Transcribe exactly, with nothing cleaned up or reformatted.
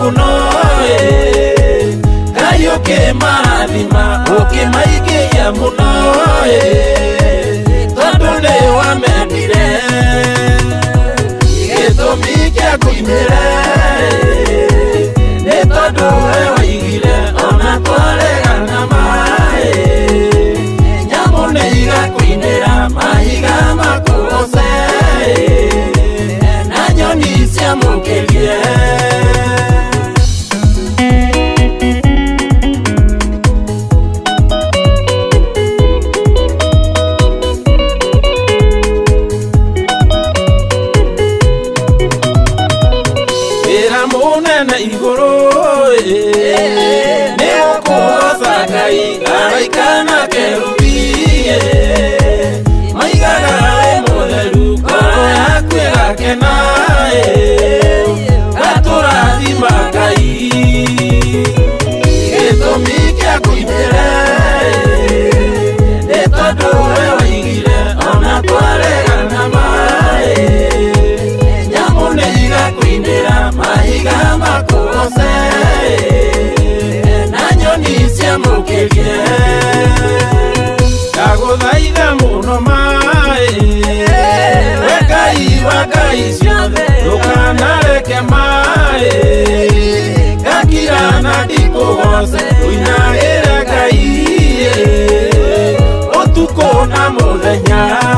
muno Ngai ukimarathima ukimaikia muno tondu ni wamendire gitumi kia kuinira ni tondu we waigire ona twaregana mai nyamu ni igakuinira mahiga makuose na nyoni ciamukirie na iguru ni ukuhosa Ngai araikana kerubi maigaga we mutheru ngoro yaku igakena gaturathima Ngai gitumi kia kuinira ni tondu we waigire ona twaregana mai nyamu ni igakuinira mahiga makuose na nyoni ciamukirie ndaguthaitha muno mai we Ngai wa ngai ciothe ndukanareke mai ngakira na ndikugoce uinagire Ngai utuku na muthenya